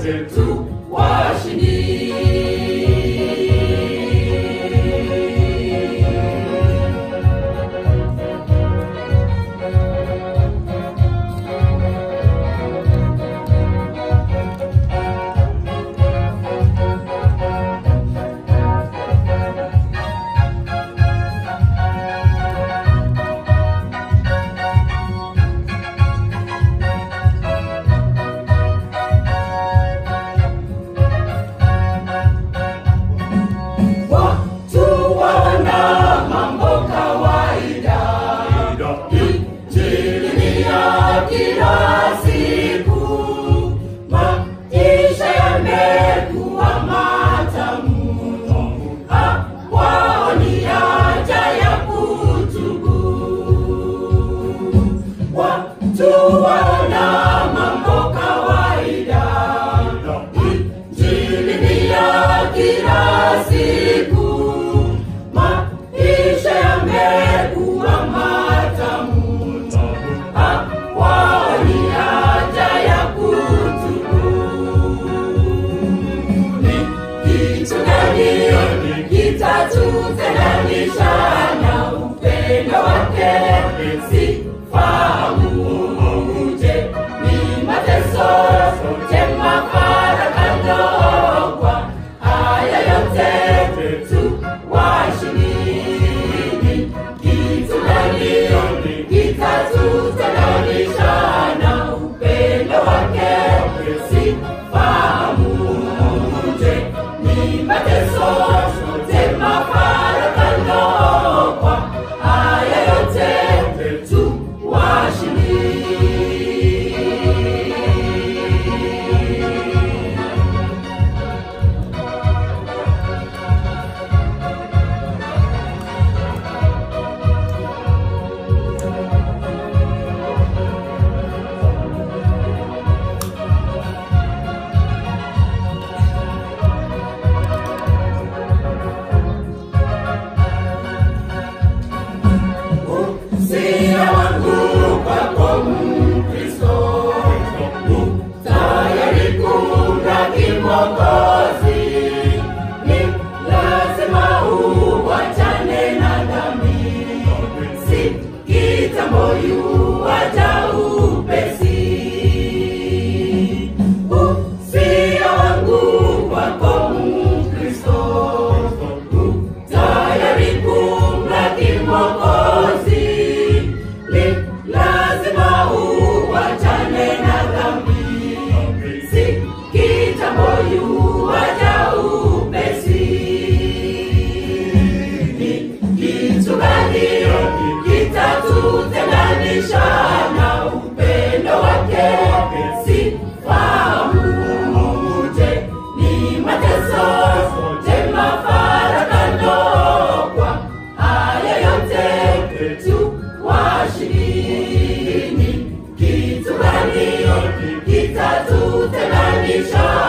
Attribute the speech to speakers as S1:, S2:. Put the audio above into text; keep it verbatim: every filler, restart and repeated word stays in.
S1: tu washindi. Kila siku maisha yamekuwa matamu, hawaoni haja ya kutubu. Watu waona mambo kawaida, Injili ni ya kila siku, maisha yamekuwa matamu, kitatutenganisha na upendo wake. Sifahamu uje ni mateso, jema farakano, kwa haya yote tu washindi. Kitu gani kitatutenganisha na upendo wake? Sifahamu uje ni mateso, jema farakano, kwa haya yote tu washindi. Usia wangu kwako Mkristo, tayari kumlaki Mwokozi. Ni lazima uachane na dhambi, si kitambo yuaja upesi. Usia wangu kwako Mkristo, tayari kumlaki Mwokozi. Lazima uachane na dhambi, si kitambo yuaja upesi. Ni kitu gani kitatutenganisha na upendo wake? Sifahamu uje ni mateso, jema farakano, kwa haya yote tu washindi. Kitu gani kitatutenganisha